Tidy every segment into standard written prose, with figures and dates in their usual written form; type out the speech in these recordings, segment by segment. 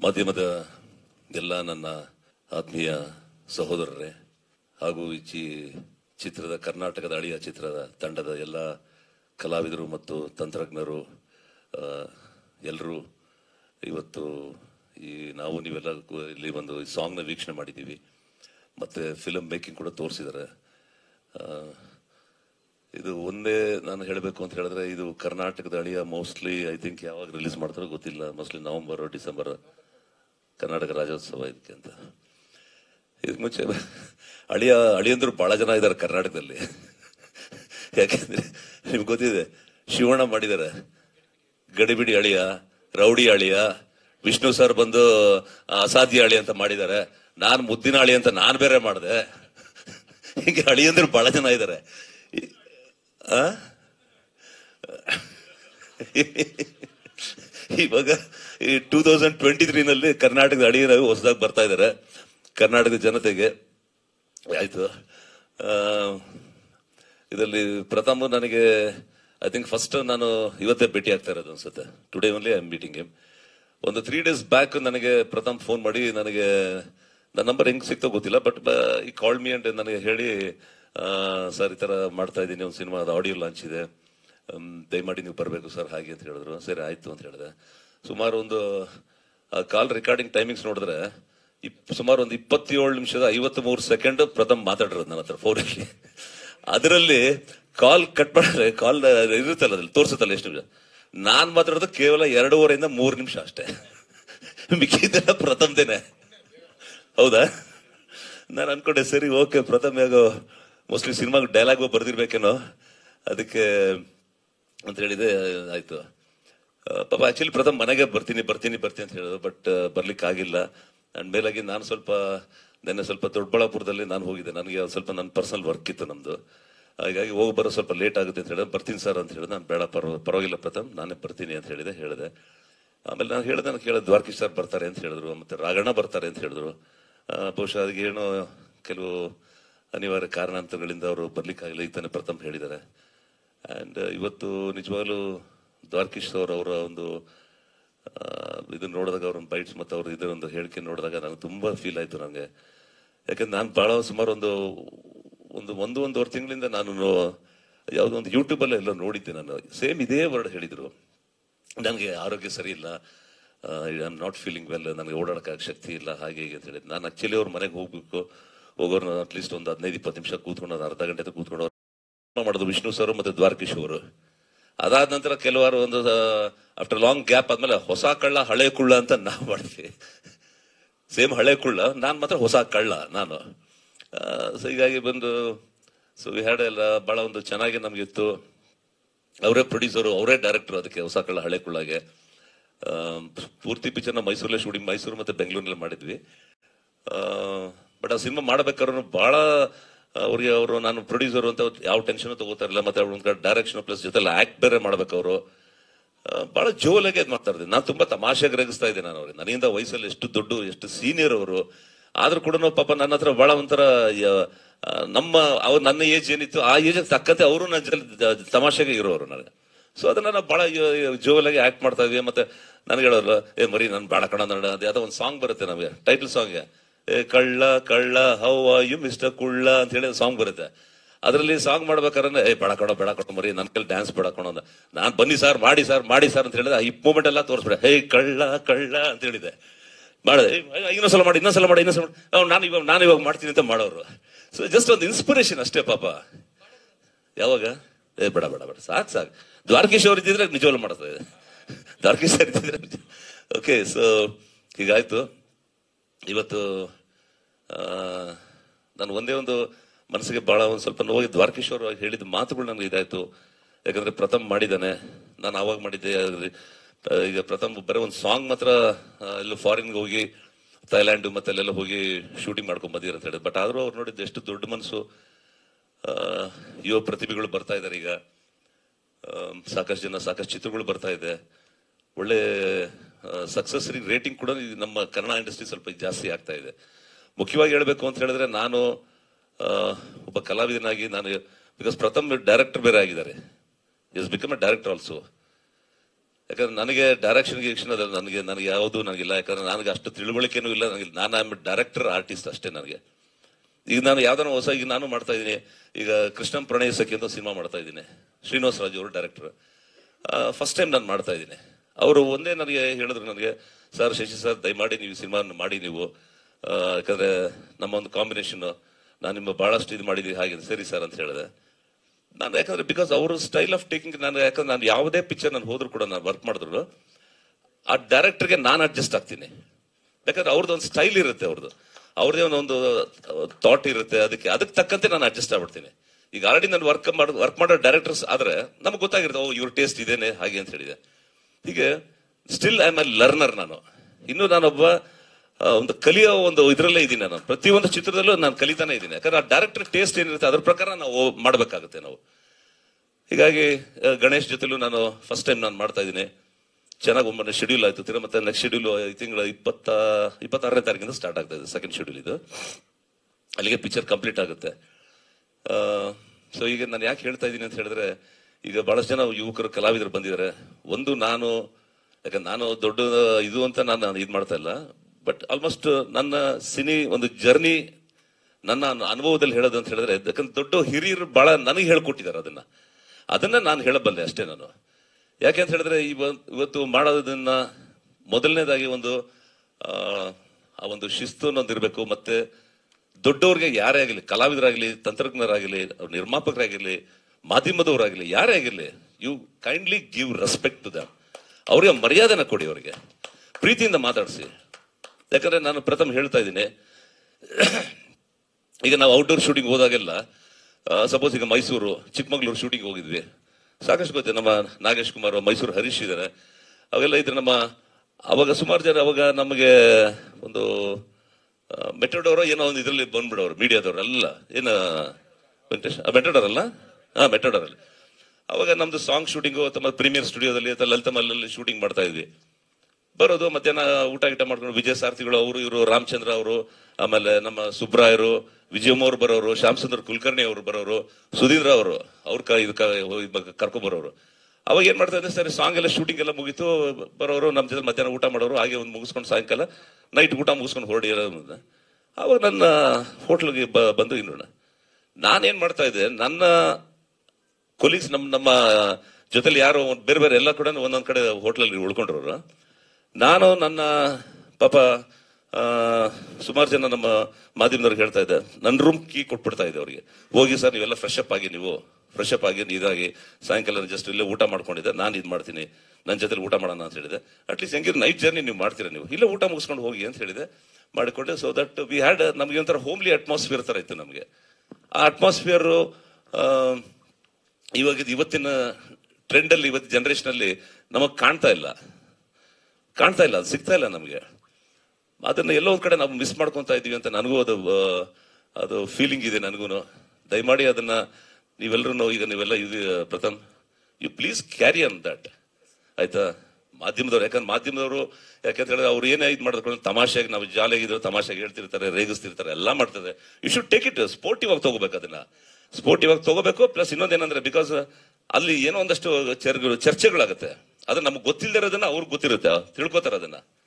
ಮಾಧ್ಯಮದ ಎಲ್ಲ ನನ್ನ ಆತ್ಮೀಯ ಸಹೋದರರೇ ಹಾಗೂ ಈ ಚಿತ್ರದ ಕರ್ನಾಟಕದ ಅಳಿಯ ಚಿತ್ರದ ತಂಡದ ಎಲ್ಲ ಕಲಾವಿದರು ಮತ್ತು ತಂತ್ರಜ್ಞರು ಎಲ್ಲರೂ ಇವತ್ತು ನಾವು ನೀವೆಲ್ಲ ಇಲ್ಲಿ ಒಂದು ಸಾಂಗ್ನ ವೀಕ್ಷಣೆ ಮಾಡಿದ್ದೀವಿ ಮತ್ತೆ ಫಿಲಮ್ ಮೇಕಿಂಗ್ ಕೂಡ ತೋರಿಸಿದ್ದಾರೆ. ಇದು ಒಂದೇ ನಾನು ಹೇಳಬೇಕು ಅಂತ ಹೇಳಿದ್ರೆ ಇದು ಕರ್ನಾಟಕದ ಅಳಿಯ ಮೋಸ್ಟ್ಲಿ ಐ ಥಿಂಕ್ ಯಾವಾಗ ರಿಲೀಸ್ ಮಾಡ್ತಾರೋ ಗೊತ್ತಿಲ್ಲ, mostly November December Karnataka Rajyotsava ಇದಕ್ಕೆ ಅಂತ. ಇದಕ್ಕೆ ಮುಂಚೆ ಅಳಿಯಂದ್ರು ಬಹಳ ಜನ ಇದ್ದಾರೆ ಕರ್ನಾಟಕದಲ್ಲಿ. ಯಾಕೆಂದ್ರೆ ನಿಮ್ಗೆ ಗೊತ್ತಿದೆ, ಶಿವಣ್ಣ ಮಾಡಿದ್ದಾರೆ ಗಡಿಬಿಡಿ ಅಳಿಯ, ರೌಡಿ ಅಳಿಯ, ವಿಷ್ಣು ಸರ್ ಬಂದು ಅಸಾಧ್ಯ ಅಳಿ ಅಂತ ಮಾಡಿದ್ದಾರೆ, ನಾನು ಮುದ್ದಿನ ಅಳಿ ಅಂತ ನಾನು ಬೇರೆ ಮಾಡಿದೆ. ಹೀಗೆ ಅಳಿಯಂದ್ರು ಬಹಳ ಜನ ಇದ್ದಾರೆ. ಇವಾಗ ಈ 2023 ಕರ್ನಾಟಕದ ಅಳಿಯರು ಹೊಸದಾಗಿ ಬರ್ತಾ ಇದ್ದಾರೆ ಕರ್ನಾಟಕದ ಜನತೆಗೆ. ಆಯ್ತು, ಇದರಲ್ಲಿ ಪ್ರಥಮ ನನಗೆ ಐ ಥಿಂಕ್ ಫಸ್ಟ್ ನಾನು ಇವತ್ತೇ ಭೇಟಿ ಆಗ್ತಾ ಇರೋದು ಅನ್ಸುತ್ತೆ. Today only I am meeting him. ಒಂದು 3 days ಬ್ಯಾಕ್ ನನಗೆ ಪ್ರಥಮ್ ಫೋನ್ ಮಾಡಿ ನನಗೆ ನನ್ನ ನಂಬರ್ ಹೆಂಗ್ ಸಿಕ್ತೋ ಗೊತ್ತಿಲ್ಲ, ಬಟ್ ಈ ಕಾಲ್ ಮೀ ಅಂಡ್ ನನಗೆ ಹೇಳಿ ಸರ್ ಈ ತರ ಮಾಡ್ತಾ ಇದ್ದೀನಿ, ಒಂದು ಸಿನಿಮಾದ ಆಡಿಯೋ ಲಾಂಚ್ ಇದೆ, ದಯಮಾಡಿ ನೀವು ಬರಬೇಕು ಸರ್ ಹಾಗೆ ಅಂತ ಹೇಳಿದ್ರು. ಸರಿ ಆಯ್ತು ಅಂತ ಹೇಳಿದೆ. ಸುಮಾರು ಒಂದು ಕಾಲ್ ರೆಕಾರ್ಡಿಂಗ್ ಟೈಮಿಂಗ್ಸ್ ನೋಡಿದ್ರೆ ಸುಮಾರು ಒಂದು 27 ನಿಮಿಷದ 53 ಸೆಕೆಂಡ್ ಪ್ರಥಮ್ ಮಾತಾಡಿರೋದು ನನ್ನ ಹತ್ರ ಫೋನಲ್ಲಿ. ಅದರಲ್ಲಿ ಕಾಲ್ ಕಟ್ ಮಾಡಿದ್ರೆ ಕಾಲ್ ಇರುತ್ತಲ್ಲ ಅದ್ರಲ್ಲಿ ತೋರಿಸುತ್ತಲ್ಲ ಎಷ್ಟು ನಿಮಿಷ, ನಾನ್ ಮಾತಾಡೋದು ಕೇವಲ 2.5 ಇಂದ 3 ನಿಮಿಷ ಅಷ್ಟೇ. ಮಿಕ್ಕಿದೆಲ್ಲ ಪ್ರಥಮ್ದೇನೆ. ಹೌದಾ? ನಾನು ಅನ್ಕೊಂಡೆ ಸರಿ ಓಕೆ ಪ್ರಥಮ್ ಯಾಗೋ ಮೋಸ್ಟ್ಲಿ ಸಿನಿಮಾಗ ಡೈಲಾಗ್ ಬರ್ದಿರ್ಬೇಕೇನೋ ಅದಕ್ಕೆ ಅಂತ ಹೇಳಿದೆ. ಆಯ್ತು ಪಾಪ ಆಕ್ಚುಲಿ ಪ್ರಥಮ್ ಮನೆಗೆ ಬರ್ತೀನಿ ಅಂತ ಹೇಳಿದ್ರು, ಬಟ್ ಬರ್ಲಿಕ್ಕೆ ಆಗಿಲ್ಲ. ಅಂಡ್ ಮೇಲಾಗಿ ನಾನು ಸ್ವಲ್ಪ ದೊಡ್ಡಬಳ್ಳಾಪುರದಲ್ಲಿ ನಾನು ಹೋಗಿದ್ದೆ, ನನಗೆ ಸ್ವಲ್ಪ ನನ್ನ ಪರ್ಸನಲ್ ವರ್ಕ್ ಇತ್ತು ನಮ್ದು, ಹಾಗಾಗಿ ಹೋಗಿ ಬರೋ ಸ್ವಲ್ಪ ಲೇಟ್ ಆಗುತ್ತೆ ಅಂತ ಹೇಳಿದ್ರೆ ಬರ್ತೀನಿ ಸರ್ ಅಂತ ಹೇಳಿದೆ. ನಾನು ಬೇಡ ಪರವಾಗಿಲ್ಲ ಪ್ರಥಮ್ ನಾನೇ ಬರ್ತೀನಿ ಅಂತ ಹೇಳಿದೆ. ಆಮೇಲೆ ನಾನು ಕೇಳಿದೆ ದ್ವಾರಕೀಶ್ ಸರ್ ಬರ್ತಾರೆ ಅಂತ ಹೇಳಿದ್ರು, ಮತ್ತೆ ರಾಘಣ್ಣ ಬರ್ತಾರೆ ಅಂತ ಹೇಳಿದ್ರು. ಬಹುಶಃ ಅದಕ್ಕೆ ಏನೋ ಕೆಲವು ಅನಿವಾರ್ಯ ಕಾರಣಾಂತರಗಳಿಂದ ಅವರು ಬರ್ಲಿಕ್ಕಾಗಿಲ್ಲ ಈ ತಾನೇ ಪ್ರಥಮ್ ಹೇಳಿದ್ದಾರೆ. ಅಂಡ್ ಇವತ್ತು ನಿಜವಾಗ್ಲೂ ದ್ವಾರಕೀಶ್ ಅವರ ಒಂದು ಇದನ್ನ ನೋಡಿದಾಗ ಅವ್ರ ಬೈಟ್ಸ್ ಮತ್ತು ಅವ್ರ ಇದೊಂದು ಹೇಳಿಕೆ ನೋಡಿದಾಗ ನನಗೆ ತುಂಬಾ ಫೀಲ್ ಆಯ್ತು ನನಗೆ. ಯಾಕಂದ್ರೆ ನಾನು ಬಹಳ ಸುಮಾರು ಒಂದೂವರೆ ತಿಂಗಳಿಂದ ನಾನು ಯಾವುದೋ ಒಂದು ಯೂಟ್ಯೂಬ್ ಅಲ್ಲ ಎಲ್ಲ ನೋಡಿದ್ದೆ. ನಾನು ಸೇಮ್ ಇದೇ ವರ್ಡ್ ಹೇಳಿದ್ರು, ನನಗೆ ಆರೋಗ್ಯ ಸರಿ ಇಲ್ಲ, I am not feeling well, ನನಗೆ ಓಡಾಡಕ್ಕೆ ಶಕ್ತಿ ಇಲ್ಲ ಹಾಗೆ ಹೀಗೆ ಅಂತ ಹೇಳಿದ್ರು. ನಾನು ಆಕ್ಚುಲಿ ಅವ್ರ ಮನೆಗೆ ಹೋಗೋರು ಅಟ್ಲೀಸ್ಟ್ ಒಂದು 15-20 ನಿಮಿಷ ಕೂತ್ಕೊಂಡು ಅರ್ಧ ಗಂಟೆ ಕೂತ್ಕೊಂಡು ಮಾಡೋದು ವಿಷ್ಣು ಸರ್ ಮತ್ತೆ ದ್ವಾರಕೀಶ್ ಅವರು. ಅದಾದ ನಂತರ ಕೆಲವಾರು ಒಂದು ಆಫ್ಟರ್ ಲಾಂಗ್ ಗ್ಯಾಪ್ ಆದ್ಮೇಲೆ ಹೊಸ ಕಳ್ಳ ಹಳೆ ಕುಳ್ಳ ಅಂತ ನಾವು ಮಾಡಿದ್ವಿ. ಸೇಮ್ ಹಳೆ ಕುಳ್ಳ, ನಾನ್ ಮಾತ್ರ ಹೊಸ ಕಳ್ಳ ನಾನು. ಸೊ ಹೀಗಾಗಿ ಬಂದು ವಿ ಹ್ಯಾಡ್ ಎಲ್ಲ ಬಹಳ ಒಂದು ಚೆನ್ನಾಗಿ ನಮ್ಗಿತ್ತು. ಅವರೇ ಪ್ರೊಡ್ಯೂಸರು, ಅವರೇ ಡೈರೆಕ್ಟರ್ ಅದಕ್ಕೆ ಹೊಸ ಕಳ್ಳ ಹಳೆ ಕುಳ್ಳಗೆ. ಪೂರ್ತಿ ಪಿಕ್ಚರ್ನ ಮೈಸೂರಲ್ಲೇ ಶೂಟಿಂಗ್, ಮೈಸೂರು ಮತ್ತೆ ಬೆಂಗಳೂರಿನಲ್ಲಿ ಮಾಡಿದ್ವಿ. ಬಟ್ ಆ ಸಿನಿಮಾ ಮಾಡಬೇಕಾದ್ರೂ ಬಹಳ ಅವರು ನಾನು ಪ್ರೊಡ್ಯೂಸರ್ ಅಂತ ಯಾವ ಟೆನ್ಷನ್ ತಗೋತಾ ಇರಲಿಲ್ಲ, ಮತ್ತೆ ಒಂದ್ ಕಡೆ ಡೈರೆಕ್ಷನ್ ಪ್ಲಸ್ ಜೊತೆಲ್ಲ ಆಕ್ಟ್ ಬೇರೆ ಮಾಡ್ಬೇಕು. ಅವರು ಬಹಳ ಜೋಲಾಗಿ ಅದ್ ಮಾಡ್ತಾ ಇದ್ದೆ. ನಾನು ತುಂಬಾ ತಮಾಷೆಗೆ ರೇಗಿಸ್ತಾ ಇದ್ದೆ ನಾನು ಅವ್ರಿಗೆ. ನನಗಿಂತ ವಯಸ್ಸಲ್ಲಿ ಎಷ್ಟು ಸೀನಿಯರ್ ಅವರು, ಆದ್ರೂ ಕೂಡ ಪಾಪ ನನ್ನ ಹತ್ರ ಬಹಳ ಒಂಥರ ನನ್ನ ಏಜ್ ಏನಿತ್ತು ಆ ಏಜ್ ತಕ್ಕಂತೆ ಅವರು ನನ್ನ ಜೊತೆ ತಮಾಷೆಗೆ ಇರೋರು ನನಗೆ. ಸೊ ಅದನ್ನ ನಾವು ಬಹಳ ಜೋಲಾಗಿ ಆಕ್ಟ್ ಮಾಡ್ತಾ ಇದ್ವಿ. ಮತ್ತೆ ನನಗೆ ಹೇಳೋಲ್ಲ, ಮರಿ ನನ್ ಬಾಳ ಕಣ ಯಾವ್ದೋ ಒಂದು ಸಾಂಗ್ ಬರುತ್ತೆ ನಮಗೆ, ಟೈಟಲ್ ಸಾಂಗ್, ಕಳ್ಳ ಕಳ್ಳ ಹೌ ಯು ಮಿಸ್ಟರ್ ಕುಳ್ಳ ಅಂತ ಹೇಳಿ ಸಾಂಗ್ ಬರುತ್ತೆ. ಅದರಲ್ಲಿ ಸಾಂಗ್ ಮಾಡ್ಬೇಕಾದ್ರೆ ಬೇಡ ಕಣೋ ಮರಿ ನನ್ ಕೈಲಿ ಡ್ಯಾನ್ಸ್ ಬೇಡ ಕಣೋ ಅಂದ. ನಾನ್ ಬನ್ನಿ ಸರ್ ಮಾಡಿ ಸರ್ ಅಂತ ಹೇಳಿದೆ. ಈ ಮೂಮೆಂಟ್ ಎಲ್ಲ ತೋರಿಸ್ಬೇಡ, ಹೇ ಕಳ್ಳ ಅಂತ ಹೇಳಿದೆ. ಮಾಡಿದೆ, ಇನ್ನೊಂದ್ಸಲ ಮಾಡಿ ನಾನು ಇವಾಗ ಮಾಡ್ತೀನಿ ಅಂತ ಮಾಡೋರು. ಸೊ ಜಸ್ಟ್ ಒಂದು ಇನ್ಸ್ಪಿರೇಷನ್ ಅಷ್ಟೇ ಪಾಪ. ಯಾವಾಗ ಬೇಡ ಸಾಕು ದ್ವಾರಕೀಶ್ ಅವ್ರು ಇದ್ದಿದ್ರೆ ನಿಜವಲ್ಲ ಮಾಡ್ತಾ ಇದೆ, ದ್ವಾರಕೀಶ್ ಸರ್ ಇದ್ದಿದ್ರೆ. ಓಕೆ, ಸೊ ಹೀಗಾಯ್ತು. ಇವತ್ತು ನಾನು ಒಂದೇ ಒಂದು ಮನಸ್ಸಿಗೆ ಬಹಳ ಒಂದು ಸ್ವಲ್ಪ ನೋವಾಗಿ ದ್ವಾರಕೀಶ್ ಅವರು ಹೇಳಿದ ಮಾತುಗಳು ನನಗೆ ಇದಾಯ್ತು. ಯಾಕಂದ್ರೆ ಪ್ರಥಮ್ ಮಾಡಿದ್ದಾನೆ, ನಾನು ಆವಾಗ ಮಾಡಿದ್ದೆ. ಈಗ ಪ್ರಥಮ್ ಬರೀ ಒಂದು ಸಾಂಗ್ ಮಾತ್ರ ಎಲ್ಲ ಫಾರಿನ್ಗೆ ಹೋಗಿ ಥೈಲ್ಯಾಂಡ್ ಮತ್ತೆ ಅಲ್ಲೆಲ್ಲ ಹೋಗಿ ಶೂಟಿಂಗ್ ಮಾಡ್ಕೊಂಡ್ ಬಂದಿರ ಅಂತ ಹೇಳಿದ್ರು. ಬಟ್ ಆದ್ರೂ ಅವ್ರು ನೋಡಿದ್ದು ಎಷ್ಟು ದೊಡ್ಡ ಮನಸ್ಸು, ಯುವ ಪ್ರತಿಭೆಗಳು ಬರ್ತಾ ಇದ್ದಾರೆ. ಈಗ ಸಾಕಷ್ಟು ಚಿತ್ರಗಳು ಬರ್ತಾ ಇದೆ, ಒಳ್ಳೆ ಸಕ್ಸಸ್ ರೇಟಿಂಗ್ ಕೂಡ ನಮ್ಮ ಕನ್ನಡ ಇಂಡಸ್ಟ್ರಿ ಸ್ವಲ್ಪ ಜಾಸ್ತಿ ಆಗ್ತಾ ಇದೆ. ಮುಖ್ಯವಾಗಿ ಹೇಳ್ಬೇಕು ಅಂತ ಹೇಳಿದ್ರೆ, ನಾನು ಒಬ್ಬ ಕಲಾವಿದನಾಗಿ ಬಿಕಾಸ್ ಪ್ರಥಮ್ ಡೈರೆಕ್ಟರ್ ಬೇರೆ ಆಗಿದ್ದಾರೆ, is become a director also. ಯಾಕಂದ್ರೆ ನನಗೆ ಡೈರೆಕ್ಷನ್ ಗಿಕ್ಷನ್ ಅದ ನನಗೆ ಯಾವುದು ನನಗಿಲ್ಲ. ಯಾಕಂದ್ರೆ ನನಗೆ ಅಷ್ಟು ತಿಳುವಳಿಕೆನೂ ಇಲ್ಲ. ನಾನು ಡೈರೆಕ್ಟರ್ ಆರ್ಟಿಸ್ಟ್ ಅಷ್ಟೇ. ನನಗೆ ಈಗ ನಾನು ಯಾವ್ದಾರ ಹೊಸ ಈಗ ನಾನು ಮಾಡ್ತಾ ಇದ್ದೀನಿ. ಈಗ ಕೃಷ್ಣಂ ಪ್ರಣಯ ಸಖಿ ಅಂತ ಸಿನಿಮಾ ಮಾಡ್ತಾ ಇದ್ದೀನಿ. ಶ್ರೀನಿವಾಸ ರಾಜು ಅವರು ಡೈರೆಕ್ಟರ್. ಫಸ್ಟ್ ಟೈಮ್ ನಾನು ಮಾಡ್ತಾ ಇದ್ದೀನಿ. ಅವರು ಒಂದೇ ನನಗೆ ಹೇಳಿದ್ರು, ನನಗೆ ಸರ್ ಶಶಿ ಸರ್ ದಯಮಾಡಿ ನೀವು ಸಿನಿಮಾ ಮಾಡಿ ನೀವು, ಯಾಕಂದ್ರೆ ನಮ್ಮ ಒಂದು ಕಾಂಬಿನೇಷನ್ ನಾನು ನಿಮ್ಮ ಬಹಳಷ್ಟು ಇದು ಮಾಡಿದೀವಿ ಹಾಗೆ. ಸರಿ ಸರ್ ಅಂತ ಹೇಳಿದೆ ನಾನು. ಯಾಕಂದ್ರೆ ಬಿಕಾಸ್ ಅವರು ಸ್ಟೈಲ್ ಆಫ್ ಟೇಕಿಂಗ್ ನಾನು, ಯಾಕಂದ್ರೆ ನಾನು ಯಾವುದೇ ಪಿಕ್ಚರ್ ನಾನು ಹೋದ್ರು ಕೂಡ ನಾನು ವರ್ಕ್ ಮಾಡಿದ್ರು ಆ ಡೈರೆಕ್ಟರ್ಗೆ ನಾನು ಅಡ್ಜಸ್ಟ್ ಆಗ್ತೀನಿ. ಯಾಕಂದ್ರೆ ಅವ್ರದ್ದು ಒಂದು ಸ್ಟೈಲ್ ಇರುತ್ತೆ, ಅವ್ರದೇ ಒಂದು ಥಾಟ್ ಇರುತ್ತೆ. ಅದಕ್ಕೆ ತಕ್ಕಂತೆ ನಾನು ಅಡ್ಜಸ್ಟ್ ಆಗ್ಬಿಡ್ತೀನಿ. ಈಗ ಆಲ್ರೆಡಿ ನಾನು ವರ್ಕ್ ಮಾಡೋ ಡೈರೆಕ್ಟರ್ಸ್ ಆದ್ರೆ ನಮ್ಗೆ ಗೊತ್ತಾಗಿರುತ್ತೆ, ಇವ್ರ ಟೇಸ್ಟ್ ಇದೇನೆ ಹಾಗೆ ಅಂತ ಹೇಳಿದೆ. ಹೀಗೆ still I am a learner. ಇನ್ನು ನಾನೊಬ್ಬ ಒಂದು ಕಲಿಯೋ ಒಂದು ಇದರಲ್ಲೇ ಇದ್ದೀನಿ. ನಾನು ಪ್ರತಿಯೊಂದು ಚಿತ್ರದಲ್ಲೂ ನಾನು ಕಲಿತಾನೆ ಇದ್ದೀನಿ. ಯಾಕಂದ್ರೆ ಆ ಡೈರೆಕ್ಟರ್ ಟೇಸ್ಟ್ ಏನಿರುತ್ತೆ ಅದ್ರ ಪ್ರಕಾರ ನಾವು ಮಾಡ್ಬೇಕಾಗುತ್ತೆ ನಾವು. ಹೀಗಾಗಿ ಗಣೇಶ್ ಜೊತೆಲೂ ನಾನು ಫಸ್ಟ್ ಟೈಮ್ ನಾನು ಮಾಡ್ತಾ ಇದ್ದೀನಿ. ಚೆನ್ನಾಗಿ ಒಮ್ಮೆ ಶೆಡ್ಯೂಲ್ ಆಯ್ತು. ಮತ್ತೆ ನೆಕ್ಸ್ಟ್ ಶೆಡ್ಯೂಲ್ ಈ ತಿಂಗಳ 26ನೇ ತಾರೀಕಿಂದ ಸ್ಟಾರ್ಟ್ ಆಗ್ತಾ ಇದೆ ಸೆಕೆಂಡ್ ಶೆಡ್ಯೂಲ್. ಇದು ಅಲ್ಲಿಗೆ ಪಿಕ್ಚರ್ ಕಂಪ್ಲೀಟ್ ಆಗುತ್ತೆ. ಸೊ ಈಗ ನಾನು ಯಾಕೆ ಹೇಳ್ತಾ ಇದ್ದೀನಿ ಅಂತ ಹೇಳಿದ್ರೆ, ಈಗ ಬಹಳಷ್ಟು ಜನ ಯುವಕರು ಕಲಾವಿದರು ಬಂದಿದ್ದಾರೆ. ಯಾಕಂದ್ರೆ ನಾನು ದೊಡ್ಡ ಇದು ಅಂತ ನಾನು ಇದು ಮಾಡ್ತಾ ಇಲ್ಲ, ಬಟ್ ಆಲ್ಮೋಸ್ಟ್ ನನ್ನ ಸಿನಿ ಒಂದು ಜರ್ನಿ ನನ್ನ ಅನುಭವದಲ್ಲಿ ಹೇಳೋದು ಅಂತ ಹೇಳಿದ್ರೆ, ಯಾಕಂದ್ರೆ ದೊಡ್ಡ ಹಿರಿಯರು ಬಹಳ ನನಗೆ ಹೇಳ್ಕೊಟ್ಟಿದ್ದಾರೆ. ಅದನ್ನ ನಾನು ಹೇಳಬಲ್ಲೆ ಅಷ್ಟೇ ನಾನು. ಯಾಕೆ ಅಂತ ಹೇಳಿದ್ರೆ ಇವತ್ತು ಮಾಡೋದನ್ನ ಮೊದಲನೇದಾಗಿ ಆ ಒಂದು ಶಿಸ್ತು ಅನ್ನೋದಿರ್ಬೇಕು. ಮತ್ತೆ ದೊಡ್ಡವ್ರಿಗೆ ಯಾರೇ ಆಗಲಿ, ಕಲಾವಿದರಾಗಲಿ, ತಂತ್ರಜ್ಞರಾಗಲಿ, ನಿರ್ಮಾಪಕರಾಗಿರ್ಲಿ, ಮಾಧ್ಯಮದವರಾಗಲಿ, ಯಾರೇ ಆಗಿರ್ಲಿ, you kindly give respect to them. ಅವ್ರಿಗೆ ಮರ್ಯಾದೆನ ಕೊಡಿ, ಅವರಿಗೆ ಪ್ರೀತಿಯಿಂದ ಮಾತಾಡಿಸಿ. ಯಾಕಂದ್ರೆ ನಾನು ಪ್ರಥಮ ಹೇಳ್ತಾ ಇದ್ದೀನಿ, ಈಗ ನಾವು ಔಟ್ಡೋರ್ ಶೂಟಿಂಗ್ ಹೋದಾಗೆಲ್ಲ, ಸಪೋಸ್ ಈಗ ಮೈಸೂರು, ಚಿಕ್ಕಮಗಳೂರು ಶೂಟಿಂಗ್ ಹೋಗಿದ್ವಿ, ಸಾಕಷ್ಟು ಗೊತ್ತೆ. ನಮ್ಮ ನಾಗೇಶ್ ಕುಮಾರ್, ಮೈಸೂರು ಹರೀಶ್ ಇದ್ದಾರೆ, ಅವೆಲ್ಲ ಇದ್ರೆ ಅವಾಗ ಸುಮಾರು ಜನ ಅವಾಗ ನಮಗೆ ಒಂದು ಮೆಟೋಡವರು ಏನೋ ಒಂದು ಇದರಲ್ಲಿ ಬಂದ್ಬಿಡೋರು, ಮೀಡಿಯಾದವ್ರೆಲ್ಲ ಏನ ವೆಂಕಟೇಶ್ ಮೆಟೋಡರ್ ಅಲ್ಲ, ಮೆಟೋಡರಲ್ಲಿ ಅವಾಗ ನಮ್ದು ಸಾಂಗ್ ಶೂಟಿಂಗು ಅಥವಾ ಪ್ರೀಮಿಯರ್ ಸ್ಟುಡಿಯೋದಲ್ಲಿ ಅಥವಾ ಲಲಿತಮಲ್ಲಲ್ಲಿ ಶೂಟಿಂಗ್ ಮಾಡ್ತಾ ಇದ್ವಿ. ಬರೋದು ಮಧ್ಯಾಹ್ನ ಊಟ ಮಾಡ್ಕೊಂಡು ವಿಜಯ ಸಾರ್ಥಿಗಳು ಅವರು ಇವರು, ರಾಮಚಂದ್ರ ಅವರು, ಆಮೇಲೆ ನಮ್ಮ ಸುಬ್ರಾಯರು, ವಿಜಯಮೋರ್ ಬರೋರು, ಶ್ಯಾಮ್ ಸುಂದರ್ ಕುಲಕರ್ಣಿ ಅವರು ಬರೋರು, ಸುಧೀಂದ್ರ ಅವರು ಕರ್ಕೊಂಡ್ ಬರೋರು. ಅವಾಗ ಏನ್ ಮಾಡ್ತಾ ಇದ್ದೆ, ಸರಿ ಸಾಂಗ್ ಎಲ್ಲ ಶೂಟಿಂಗ್ ಎಲ್ಲ ಮುಗಿತು, ಬರೋರು ನಮ್ಮ ಜೊತೆ ಮಧ್ಯಾಹ್ನ ಊಟ ಮಾಡೋರು. ಹಾಗೆ ಒಂದು ಮುಗಿಸ್ಕೊಂಡು ಸಾಯಂಕಾಲ ನೈಟ್ ಊಟ ಮುಗಿಸ್ಕೊಂಡು ಹೊರಡಿ. ಅವಾಗ ನನ್ನ ಹೋಟ್ಲಿಗೆ ಬಂದು ಇನ್ನೋಣ ನಾನೇನ್ ಮಾಡ್ತಾ ಇದ್ದೆ, ನನ್ನ ಕೊಲೀಗ್ಸ್ ನಮ್ಮ ಜೊತೆಲಿ ಯಾರು ಬೇರೆ ಬೇರೆ ಎಲ್ಲ ಕೂಡ ಒಂದೊಂದ್ ಕಡೆ ಹೋಟ್ಲಲ್ಲಿ ಉಳ್ಕೊಂಡ್ರವ್ರು. ನಾನು ನನ್ನ ಪಾಪ ಸುಮಾರು ಜನ ನಮ್ಮ ಮಾಧ್ಯಮದವ್ರಿಗೆ ಹೇಳ್ತಾ ಇದ್ದೆ, ನನ್ನ ರೂಮ್ ಕೀ ಕೊಟ್ಬಿಡ್ತಾ ಇದ್ದೆ ಅವ್ರಿಗೆ. ಹೋಗಿ ಸರ್ ನೀವೆಲ್ಲ ಫ್ರೆಶ್ ಅಪ್ ಆಗಿ ಇದಾಗಿ ಸಾಯಂಕಾಲ ಜಸ್ಟ್ ಇಲ್ಲೇ ಊಟ ಮಾಡ್ಕೊಂಡಿದ್ದೆ, ನಾನು ಇದು ಮಾಡ್ತೀನಿ, ನನ್ನ ಜೊತೆಲಿ ಊಟ ಮಾಡೋಣ ಅಂತ ಹೇಳಿದೆ. ಅಟ್ಲೀಸ್ಟ್ ಹೆಂಗಿರ್ ನೈಟ್ ಜರ್ನಿ ನೀವು ಮಾಡ್ತೀರಾ, ನೀವು ಇಲ್ಲೇ ಊಟ ಮುಗಿಸ್ಕೊಂಡು ಹೋಗಿ ಅಂತ ಹೇಳಿದೆ. ಮಾಡಿಕೊಂಡೆ. ಸೊ ದಟ್ ವಿ ಹ್ಯಾಡ್ ನಮಗೆ ಒಂಥರ ಹೋಮ್ಲಿ ಅಟ್ಮಾಸ್ಫಿಯರ್ ತರ ಇತ್ತು ನಮಗೆ. ಆ ಅಟ್ಮಾಸ್ಫಿಯರ್ ಇವತ್ತಿನ ಟ್ರೆಂಡ್ ಅಲ್ಲಿ, ಇವತ್ತಿನ ಜನರೇಷನ್ ಅಲ್ಲಿ ನಮಗ್ ಕಾಣ್ತಾ ಇಲ್ಲ, ಅದು ಸಿಗ್ತಾ ಇಲ್ಲ ನಮಗೆ. ಅದನ್ನ ಎಲ್ಲೋ ಒಂದ್ ಕಡೆ ನಾವು ಮಿಸ್ ಮಾಡ್ಕೊಂತ ಇದೀವಿ ಅಂತ ನನಗೂ ಅದು ಫೀಲಿಂಗ್ ಇದೆ ನನಗೂ. ದಯಮಾಡಿ ಅದನ್ನ ನೀವೆಲ್ಲರೂ ಈಗ ನೀವೆಲ್ಲ ಇದು Pratham you please carry on that, ಆಯ್ತಾ? ಮಾಧ್ಯಮದವ್ರು, ಯಾಕಂತ ಹೇಳಿದ್ರೆ ಅವ್ರು ಏನೇ ಇದು ಮಾಡಿದ್ರು ತಮಾಷೆಗೆ, ನಾವು ಜಾಲಿಯಾಗಿದ್ರು ತಮಾಷೆಗೆ ಹೇಳ್ತಿರ್ತಾರೆ, ರೇಗಿಸ್ತಿರ್ತಾರೆ, ಎಲ್ಲ ಮಾಡ್ತಾರೆ. You should take it sportive ಆಗಿ ತಗೋಬೇಕು, ಅದನ್ನ ಸ್ಪೋರ್ಟಿವ್ ಆಗಿ ತಗೋಬೇಕು. ಪ್ಲಸ್ ಇನ್ನೊಂದೇನಂದ್ರೆ, ಬಿಕಾಸ್ ಅಲ್ಲಿ ಏನೋ ಒಂದಷ್ಟು ಚರ್ಚೆಗಳಾಗುತ್ತೆ, ಅದು ನಮ್ಗೆ ಗೊತ್ತಿಲ್ಲದಿರೋದನ್ನ ಅವ್ರಿಗೆ ಗೊತ್ತಿರುತ್ತೆ, ತಿಳ್ಕೊತಾರೆ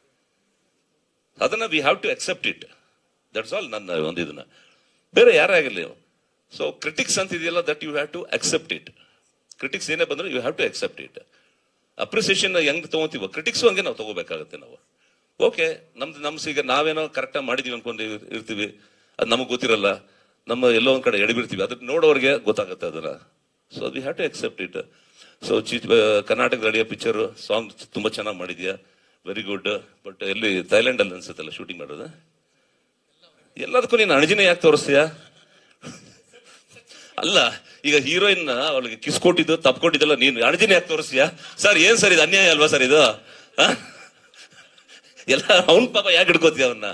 ಅದನ್ನ we have to accept it, that's all. ನನ್ನ ಒಂದು ಇದನ್ನ ಬೇರೆ ಯಾರೇ ಆಗಿರ್ಲಿ. ಸೊ ಕ್ರಿಟಿಕ್ಸ್ ಅಂತ ಇದೆಯಲ್ಲ, that you have to accept it. Critics ಏನೇ ಬಂದ್ರು you have to accept it. Appreciation ಹೆಂಗ್ ತಗೋತೀವೋ ಕ್ರಿಟಿಕ್ಸ್ ಹಂಗೆ ನಾವು ತಗೋಬೇಕಾಗುತ್ತೆ ನಾವು. ಓಕೆ, ಈಗ ನಾವೇನೋ ಕರೆಕ್ಟಾಗಿ ಮಾಡಿದೀವಿ ಅನ್ಕೊಂಡು ಇರ್ತೀವಿ, ಅದು ನಮಗ್ ಗೊತ್ತಿರಲ್ಲ, ಎಲ್ಲೋ ಒಂದ್ ಕಡೆ ಎಡಬಿಡ್ತೀವಿ, ಅದನ್ನ ನೋಡೋರಿಗೆ ಗೊತ್ತಾಗುತ್ತೆ ಅದನ್ನ. So we have to accept it. So Karnataka radio picture song ತುಂಬಾ ಚೆನ್ನಾಗಿ ಮಾಡಿದ್ಯಾ, ವೆರಿ ಗುಡ್. ಬಟ್ ಎಲ್ಲಿ ಥೈಲ್ಯಾಂಡ್ ಅಲ್ಲಿ ಅನ್ಸುತ್ತಲ್ಲ ಶೂಟಿಂಗ್ ಮಾಡೋದು, ಎಲ್ಲದಕ್ಕೂ ನೀನು ಅಣಜಿನೇ ಯಾಕೆ ತೋರಿಸ್ತೀಯಾ? ಅಲ್ಲ, ಈಗ ಹೀರೋಯಿನ್ ಅವಳಿಗೆ ಕಿಸ್ ಕೊಟ್ಟಿದ್ದು ತಪ್ಕೊಂಡಿದ್ದಲ್ಲ, ನೀನು ಅಣಜಿನೇ ಯಾಕೆ ತೋರಿಸ್ತೀಯಾ? ಸರ್ ಏನ್ ಸರ್ ಇದು, ಅನ್ಯಾಯ ಅಲ್ವಾ ಸರ್ ಇದು? ಎಲ್ಲ ಅವನ್ ಪಾಪ ಯಾಕೆ ಹಿಡ್ಕೋತೀಯ ಅವನ್ನ?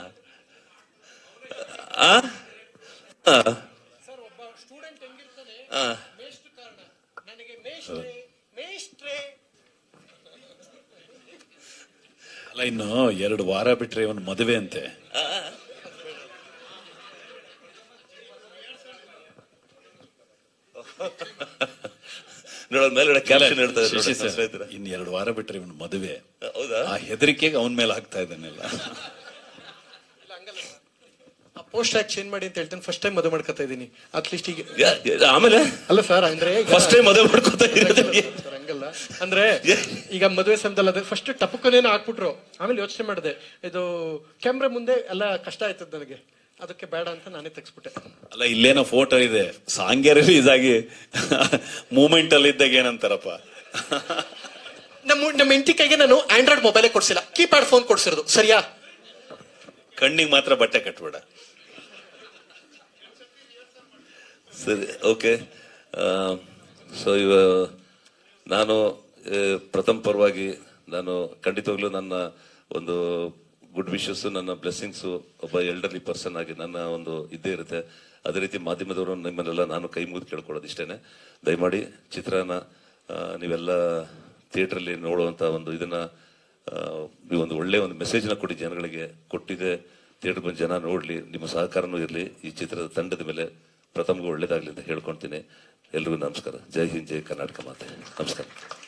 ಅಲ್ಲ, ಇನ್ನು 2 ವಾರ ಬಿಟ್ರೆ ಇವನ್ ಮದುವೆ ಅಂತೆ. ನೋಡೋದ್ ಮೇಲ್ಗಡೆ ಕ್ಯಾಪ್ಷನ್ ಹೇಳ್ತಾ ಶಶಿ ಸರ್, ಇದ್ದಾರೆ. ಇನ್ 2 ವಾರ ಬಿಟ್ರೆ ಇವನು ಮದುವೆ. ಹೌದಾ? ಆ ಹೆದರಿಕೆಗೆ ಅವನ ಮೇಲೆ ಹಾಕ್ತಾ ಇದ್ದಾನೆಲ್ಲ. ಪೋಸ್ಟ್ ಟ್ಯಾಗ್ ಚೇಂಜ್ ಮಾಡಿ ಅಂತ ಹೇಳ್ತೇನೆ. ಫಸ್ಟ್ ಟೈಮ್ ಮದುವೆ ಮಾಡ್ಕೊತಾ ಇದೀನಿ. ಅಟ್ಲೀಸ್ಟ್ ಈಗ ಆಮೇಲೆ ಅಲ್ಲ ಸರ್, ಅಂದ್ರೆ ಫಸ್ಟ್ ಟೈಮ್ ಮದುವೆ ಮಾಡ್ಕೋತಾ ಇರೋದು. ಸರ್ ಹಂಗಲ್ಲ, ಅಂದ್ರೆ ಈಗ ಮದುವೆ ಸಮಯದಲ್ಲಿ ಅದೇ ಫಸ್ಟ್ ಟಪಕ್ಕನೇನೋ ಹಾಕ್ಬಿಟ್ರು. ಆಮೇಲೆ ಯೋಚನೆ ಮಾಡಿದೆ, ಇದು ಕ್ಯಾಮ್ರಾ ಮುಂದೆ ಎಲ್ಲ ಕಷ್ಟ ಆಯ್ತದ ನನಗೆ, ಅದಕ್ಕೆ ಬೇಡ ಅಂತ ನಾನೇ ತೆಗ್ಸ್ಬಿಟ್ಟೆ. ಅಲ್ಲ, ಇಲ್ಲೇನೋ ಫೋಟೋ ಇದೆ, ಸಾಂಗ್ಗೆ ರಿಲೀಸ್ ಆಗಿ ಮೂಮೆಂಟ್ ಅಲ್ಲಿ ಇದ್ದಾಗ ಏನಂತಾರಪ್ಪ, ನಮ್ಮ ಹೆಂಡತಿ ಕೈಗೆ ನಾನು ಆಂಡ್ರಾಯ್ಡ್ ಮೊಬೈಲೇ ಕೊಡ್ಸಿಲ್ಲ, ಕೀಪ್ಯಾಡ್ ಫೋನ್ ಕೊಡ್ಸಿರೋದು. ಸರಿಯಾ? ಕಣ್ಣಿಗೆ ಮಾತ್ರ ಬಟ್ಟೆ ಕಟ್ಬೇಡ. ಸರಿ, ಓಕೆ. ಸೊ ನಾನು ಪ್ರಥಮ ಪರವಾಗಿ ನಾನು ಖಂಡಿತವಾಗ್ಲೂ ನನ್ನ ಒಂದು ಗುಡ್ ವಿಶಸ್, ನನ್ನ ಬ್ಲೆಸ್ಸಿಂಗ್ಸು ಒಬ್ಬ ಎಲ್ಡರ್ಲಿ ಪರ್ಸನ್ ಆಗಿ ನನ್ನ ಒಂದು ಇದ್ದೇ ಇರುತ್ತೆ. ಅದೇ ರೀತಿ ಮಾಧ್ಯಮದವರು ನಿಮ್ಮನ್ನೆಲ್ಲ ನಾನು ಕೈ ಮುಗಿದು ಕೇಳ್ಕೊಳ್ಳೋದು ಇಷ್ಟೇನೆ. ದಯಮಾಡಿ ಚಿತ್ರನ ನೀವೆಲ್ಲ ಥಿಯೇಟ್ರಲ್ಲಿ ನೋಡುವಂತ ಒಂದು ಇದನ್ನ ಒಂದು ಒಳ್ಳೆ ಒಂದು ಮೆಸೇಜ್ನ ಕೊಡಿ ಜನಗಳಿಗೆ. ಕೊಟ್ಟಿದೆ, ಥಿಯೇಟರ್ ಬಂದು ಜನ ನೋಡ್ಲಿ, ನಿಮ್ಮ ಸಹಕಾರನೂ ಇರಲಿ. ಈ ಚಿತ್ರದ ತಂಡದ ಮೇಲೆ ಪ್ರಥಮಗೂ ಒಳ್ಳೇದಾಗ್ಲಿ ಅಂತ ಹೇಳ್ಕೊಳ್ತೀನಿ. ಎಲ್ರಿಗೂ ನಮಸ್ಕಾರ. ಜೈ ಹಿಂದ್, ಜೈ ಕರ್ನಾಟಕ ಮಾತೆ. ನಮಸ್ಕಾರ.